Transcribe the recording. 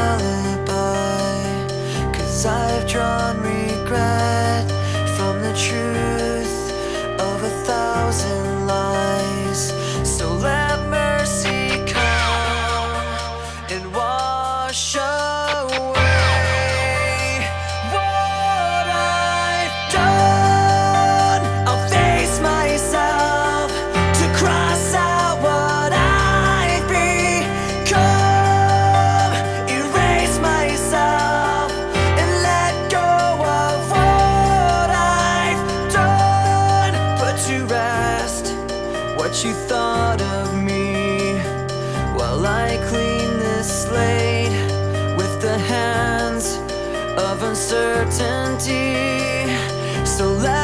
alibi, 'cause I've drawn regret from the truth of 1,000 lies. So let mercy come and wash away what I've done. I'll face myself to cross out what I've become, erase myself and let go of what I've done. Put to rest what you thought of me while I clean this slate with the hands of uncertainty. So let